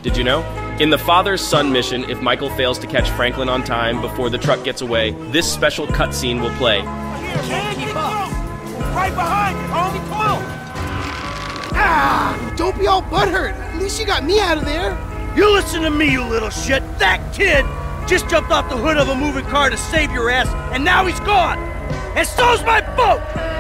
Did you know? In the father-son mission, if Michael fails to catch Franklin on time before the truck gets away, this special cutscene will play. Can't keep up. Right behind you, homie. Come on. Ah! Don't be all butthurt. At least you got me out of there. You listen to me, you little shit. That kid just jumped off the hood of a moving car to save your ass, and now he's gone. And so's my boat.